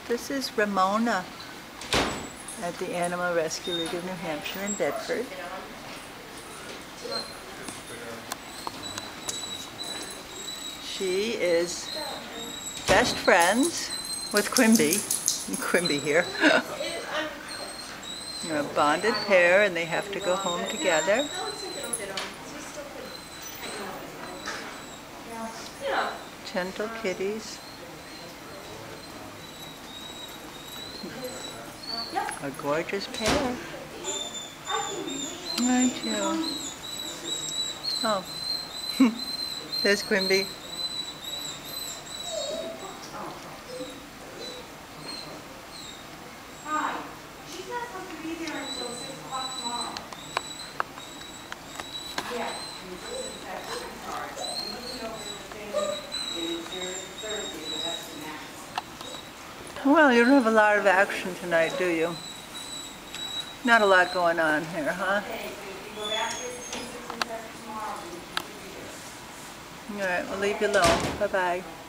This is Ramona at the Animal Rescue League of New Hampshire in Bedford. She is best friends with Quimby. Quimby here. They're a bonded pair and they have to go home together. Gentle kitties. A gorgeous pair. Aren't you? Oh, there's Quimby. Hi. She's not supposed to be there until 6 o'clock tomorrow. Yeah. I'm sorry. I'm looking over the thing, and there's Thursday, but that's the max. Well, you don't have a lot of action tonight, do you? Not a lot going on here, huh? Okay, so if you go back there between 6 and 7 tomorrow, then you can be there. All right, we'll leave you alone. Bye-bye.